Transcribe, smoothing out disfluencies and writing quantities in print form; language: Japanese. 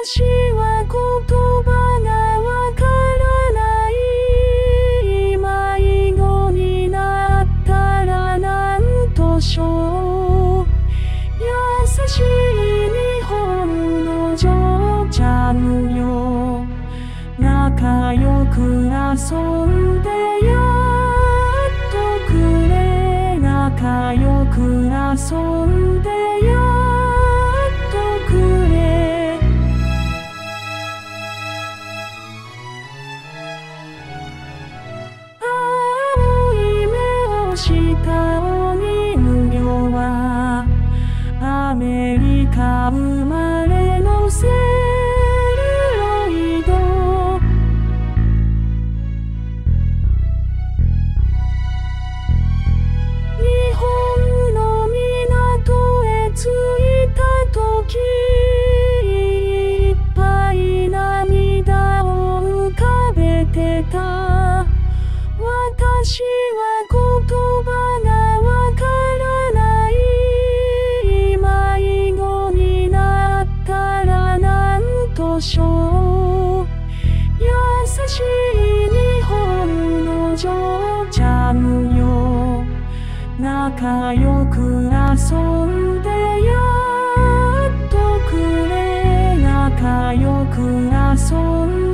私は言葉がわからない。迷子になったらなんとしよう。優しい日本の嬢ちゃんよ。仲良く遊んでやっとくれ。仲良く遊んでやっとくれ。青い目をしたお人形はアメリカ生まれのセルロイド。日本の港へ着いたとき、いっぱい涙を浮かべてた。私は言葉がわからない。迷子になったらなんとしよう。優しい日本の嬢ちゃんよ。仲良く遊んでやっとくれ。仲良く遊んで